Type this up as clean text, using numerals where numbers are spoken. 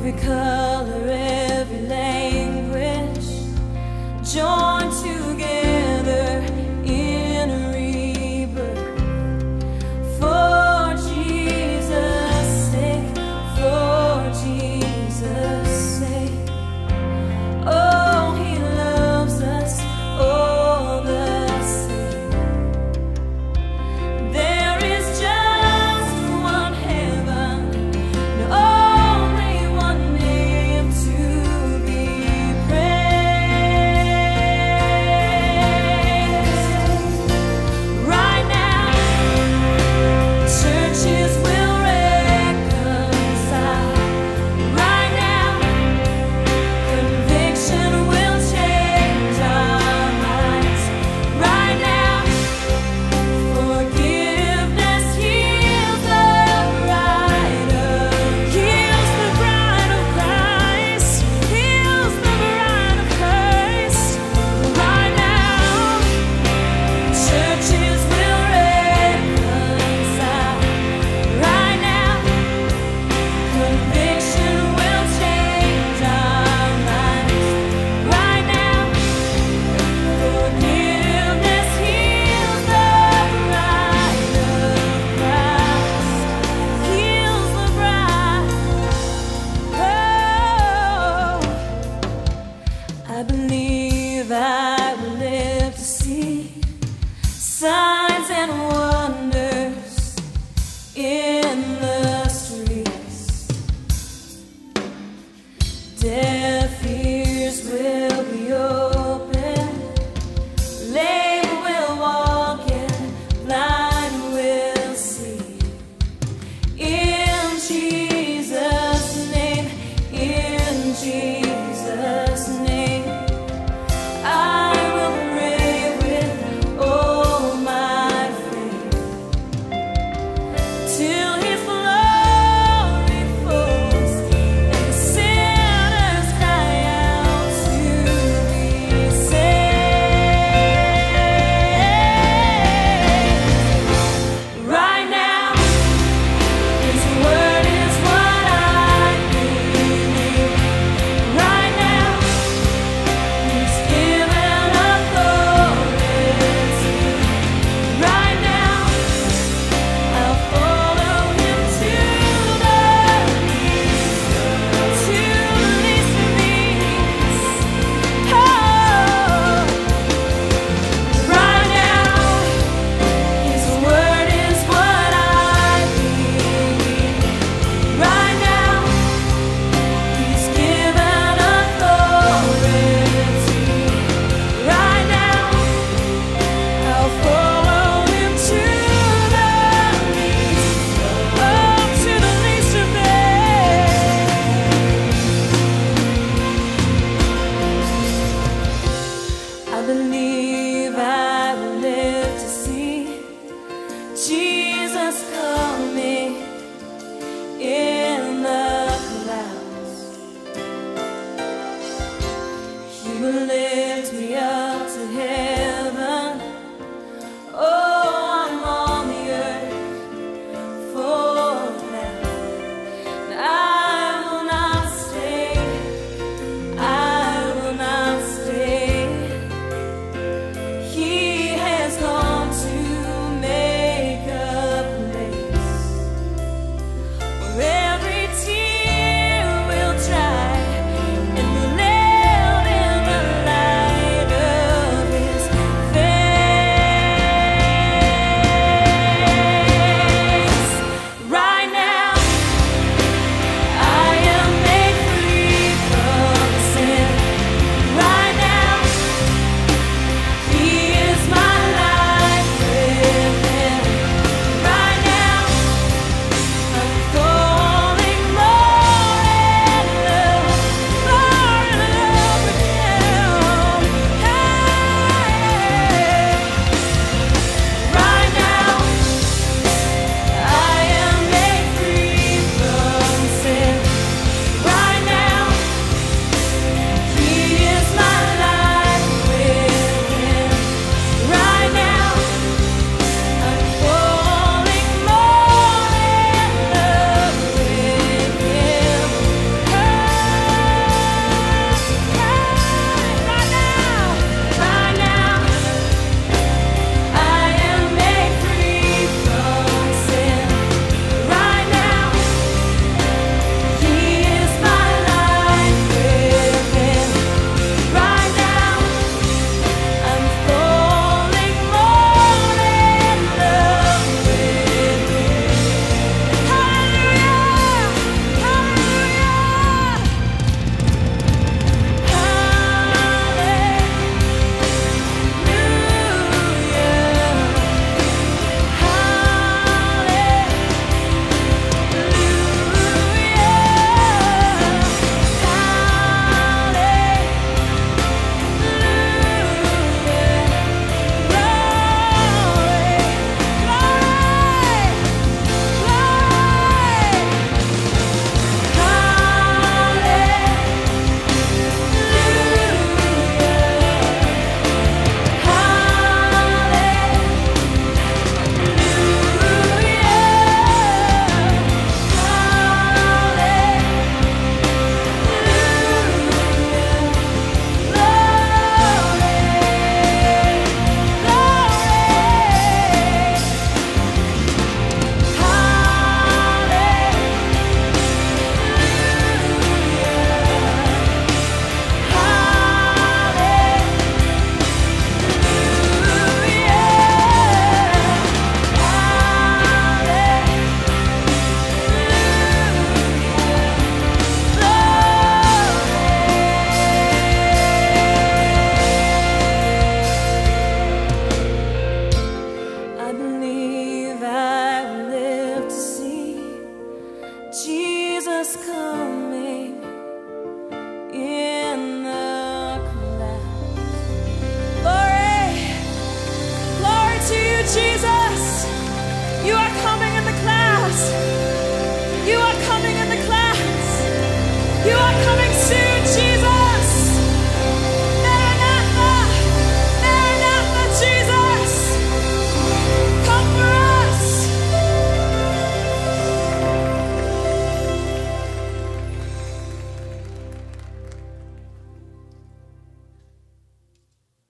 color, every language, joined together in a rebirth. For Jesus' sake, for Jesus' sake. Oh, He loves us all the same. There is just one heaven, and only one name to be praised. Right now, churches will reconcile. Right now, conviction will change our minds. Right now, forgiveness heals the bride of Christ, heals the bride of Christ. Right now, churches will reconcile. Right now, conviction will change our minds. Right now, forgiveness heals the bride of Christ, heals the bride. Oh, I believe I will live to see signs and wonders in the streets. Deaf ears will be open, lame will walk and blind will see. In Jesus' name, in Jesus' name, I will pray with all my faith till His glory falls and the sinners cry. Jesus. You are coming in the clouds.